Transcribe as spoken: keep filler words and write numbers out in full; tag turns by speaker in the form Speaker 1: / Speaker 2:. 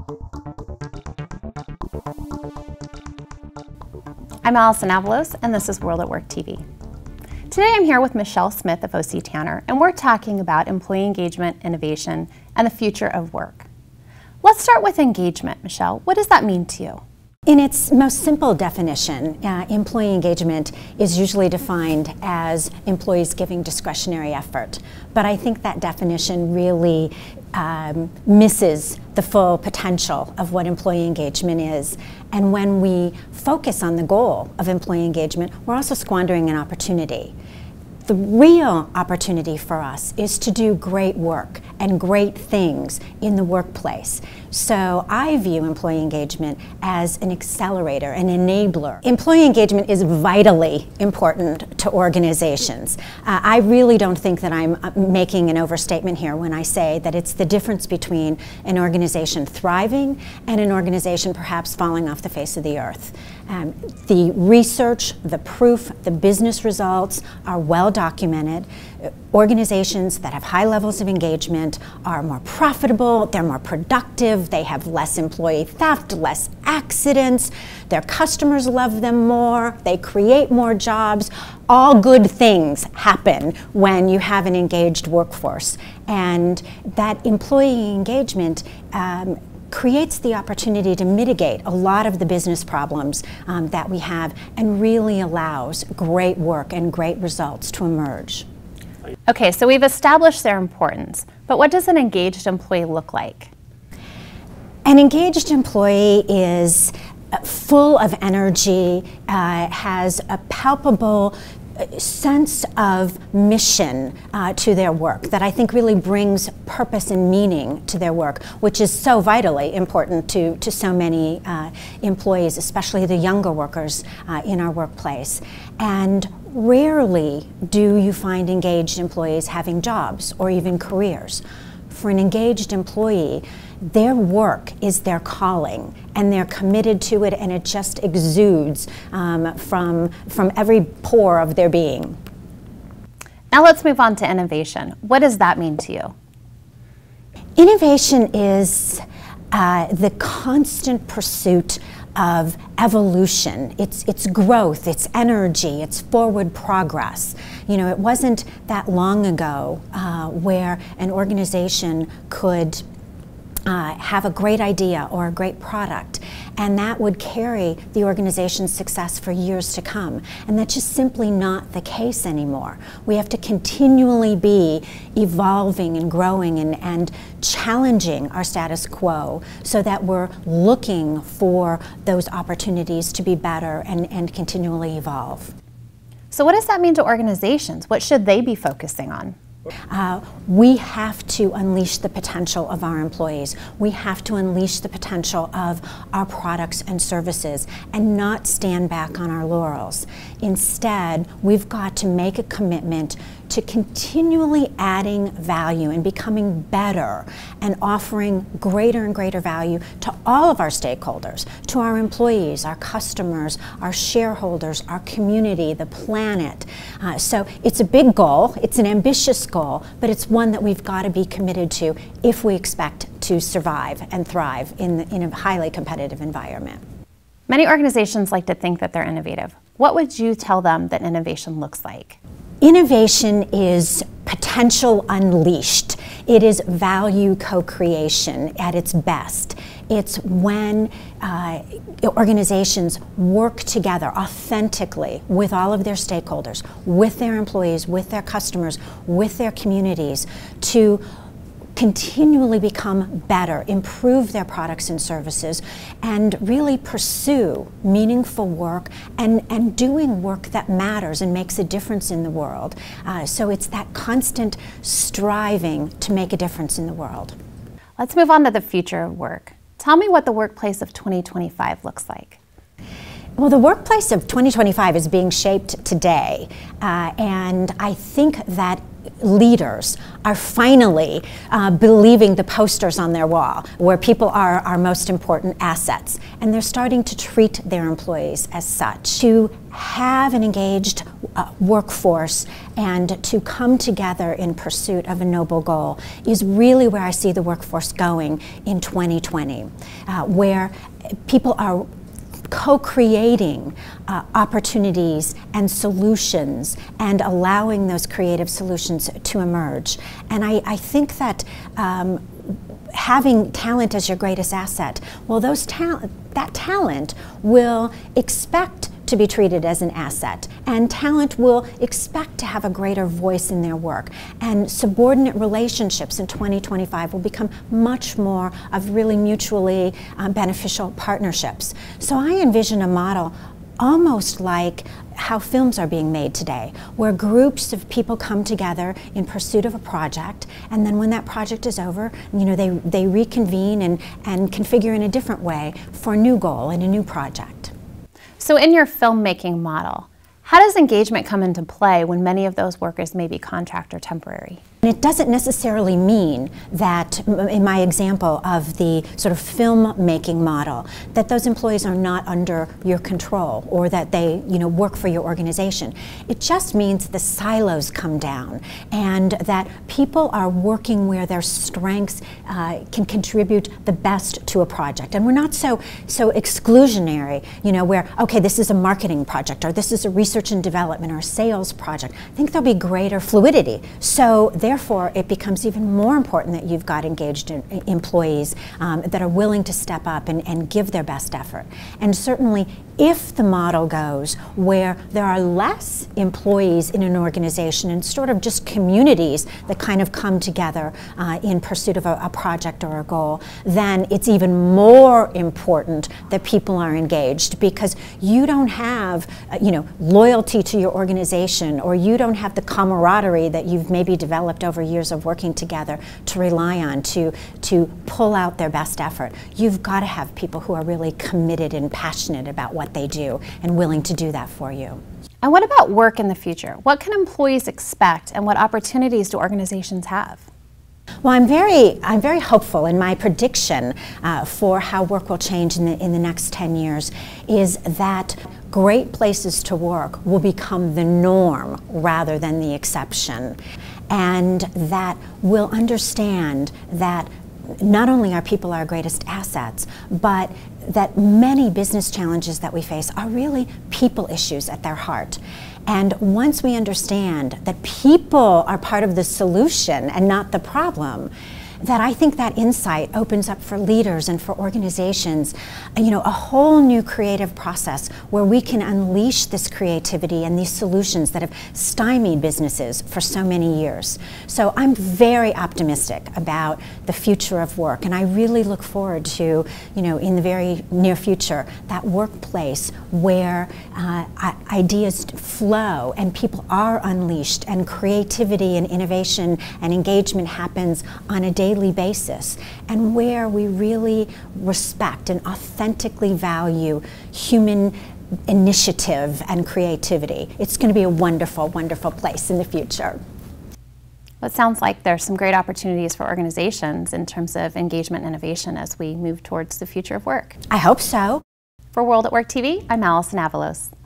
Speaker 1: I'm Allison Avalos, and this is World at Work T V. Today I'm here with Michelle Smith of O C Tanner, and we're talking about employee engagement, innovation, and the future of work. Let's start with engagement, Michelle. What does that mean to you?
Speaker 2: In its most simple definition, uh, employee engagement is usually defined as employees giving discretionary effort. But I think that definition really um, misses the full potential of what employee engagement is. And when we focus on the goal of employee engagement, we're also squandering an opportunity. The real opportunity for us is to do great work and great things in the workplace. So I view employee engagement as an accelerator, an enabler. Employee engagement is vitally important to organizations. Uh, I really don't think that I'm making an overstatement here when I say that it's the difference between an organization thriving and an organization perhaps falling off the face of the earth. Um, the research, the proof, the business results are well documented. Organizations that have high levels of engagement are more profitable, they're more productive, they have less employee theft, less accidents, their customers love them more, they create more jobs. All good things happen when you have an engaged workforce. And that employee engagement um, creates the opportunity to mitigate a lot of the business problems um, that we have and really allows great work and great results to emerge.
Speaker 1: Okay, so we've established their importance, but what does an engaged employee look like?
Speaker 2: An engaged employee is full of energy, uh, has a palpable sense of mission uh, to their work that I think really brings purpose and meaning to their work, which is so vitally important to, to so many uh, employees, especially the younger workers uh, in our workplace. And rarely do you find engaged employees having jobs or even careers. For an engaged employee, their work is their calling, and they're committed to it, and it just exudes um, from, from every pore of their being.
Speaker 1: Now let's move on to innovation. What does that mean to you?
Speaker 2: Innovation is uh, the constant pursuit of evolution. It's, it's growth, it's energy, it's forward progress. You know, it wasn't that long ago uh, where an organization could Uh, have a great idea or a great product, and that would carry the organization's success for years to come. And that's just simply not the case anymore. We have to continually be evolving and growing and, and challenging our status quo so that we're looking for those opportunities to be better and, and continually evolve.
Speaker 1: So what does that mean to organizations? What should they be focusing on?
Speaker 2: Uh, we have to unleash the potential of our employees. We have to unleash the potential of our products and services and not stand back on our laurels. Instead, we've got to make a commitment to continually adding value and becoming better and offering greater and greater value to all of our stakeholders, to our employees, our customers, our shareholders, our community, the planet. Uh, so it's a big goal, it's an ambitious goal, but it's one that we've got to be committed to if we expect to survive and thrive in, the, in a highly competitive environment.
Speaker 1: Many organizations like to think that they're innovative. What would you tell them that innovation looks like?
Speaker 2: Innovation is potential unleashed. It is value co-creation at its best. It's when uh, organizations work together authentically with all of their stakeholders, with their employees, with their customers, with their communities, to continually become better, improve their products and services, and really pursue meaningful work and, and doing work that matters and makes a difference in the world. Uh, so it's that constant striving to make a difference in the world.
Speaker 1: Let's move on to the future of work. Tell me what the workplace of twenty twenty-five looks like.
Speaker 2: Well, the workplace of twenty twenty-five is being shaped today, uh, and I think that leaders are finally uh, believing the posters on their wall, where people are our most important assets, and they're starting to treat their employees as such. To have an engaged uh, workforce and to come together in pursuit of a noble goal is really where I see the workforce going in twenty twenty, uh, where people are co-creating uh, opportunities and solutions and allowing those creative solutions to emerge. And I, I think that um, having talent as your greatest asset, well, those ta- that talent will expect to be treated as an asset, and talent will expect to have a greater voice in their work, and subordinate relationships in twenty twenty-five will become much more of really mutually um, beneficial partnerships. So I envision a model almost like how films are being made today, where groups of people come together in pursuit of a project, and then when that project is over, you know, they, they reconvene and, and configure in a different way for a new goal and a new project.
Speaker 1: So in your filmmaking model, how does engagement come into play when many of those workers may be contract or temporary?
Speaker 2: And it doesn't necessarily mean that, in my example of the sort of filmmaking model, that those employees are not under your control or that they, you know, work for your organization. It just means the silos come down and that people are working where their strengths uh, can contribute the best to a project. And we're not so so exclusionary, you know, where, okay, this is a marketing project or this is a research and development or a sales project. I think there'll be greater fluidity. So there Therefore, it becomes even more important that you've got engaged in, employees um, that are willing to step up and, and give their best effort. And certainly, if the model goes where there are less employees in an organization and sort of just communities that kind of come together uh, in pursuit of a, a project or a goal, then it's even more important that people are engaged, because you don't have, uh, you know, loyalty to your organization, or you don't have the camaraderie that you've maybe developed over years of working together to rely on to, to pull out their best effort. You've got to have people who are really committed and passionate about what they do and willing to do that for you.
Speaker 1: And what about work in the future? What can employees expect, and what opportunities do organizations have?
Speaker 2: Well, I'm very, I'm very hopeful, in my prediction uh, for how work will change in the, in the next ten years is that great places to work will become the norm rather than the exception, and that we'll understand that not only are people our greatest assets, but that many business challenges that we face are really people issues at their heart. And once we understand that people are part of the solution and not the problem, that I think that insight opens up for leaders and for organizations, you know, a whole new creative process where we can unleash this creativity and these solutions that have stymied businesses for so many years. So I'm very optimistic about the future of work, and I really look forward to, you know, in the very near future, that workplace where uh, ideas flow and people are unleashed and creativity and innovation and engagement happens on a daily basis, and where we really respect and authentically value human initiative and creativity. It's going to be a wonderful, wonderful place in the future.
Speaker 1: Well, it sounds like there's some great opportunities for organizations in terms of engagement and innovation as we move towards the future of work.
Speaker 2: I hope so.
Speaker 1: For World at Work T V, I'm Allison Avalos.